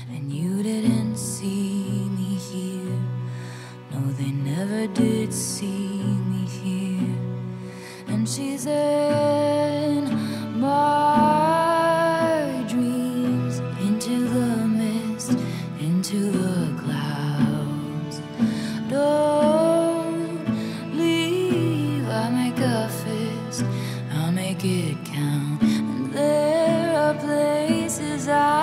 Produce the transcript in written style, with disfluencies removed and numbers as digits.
and you didn't see me here. No, they never did see me here. And she's in my dreams, into the mist, into the clouds. Don't leave, I'll make a fist, I'll make it count. And there are places I